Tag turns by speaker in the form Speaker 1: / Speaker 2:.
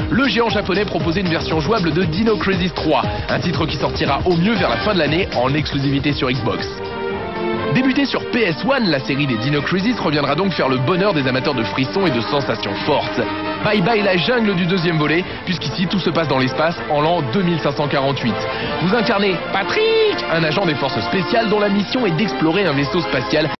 Speaker 1: le géant japonais proposait une version jouable de Dino Crisis 3, un titre qui sortira au mieux vers la fin de l'année en exclusivité sur Xbox. Débutée sur PS1, la série des Dino Crisis reviendra donc faire le bonheur des amateurs de frissons et de sensations fortes. Bye bye la jungle du deuxième volet, puisqu'ici tout se passe dans l'espace en l'an 2548. Vous incarnez Patrick, un agent des forces spéciales dont la mission est d'explorer un vaisseau spatial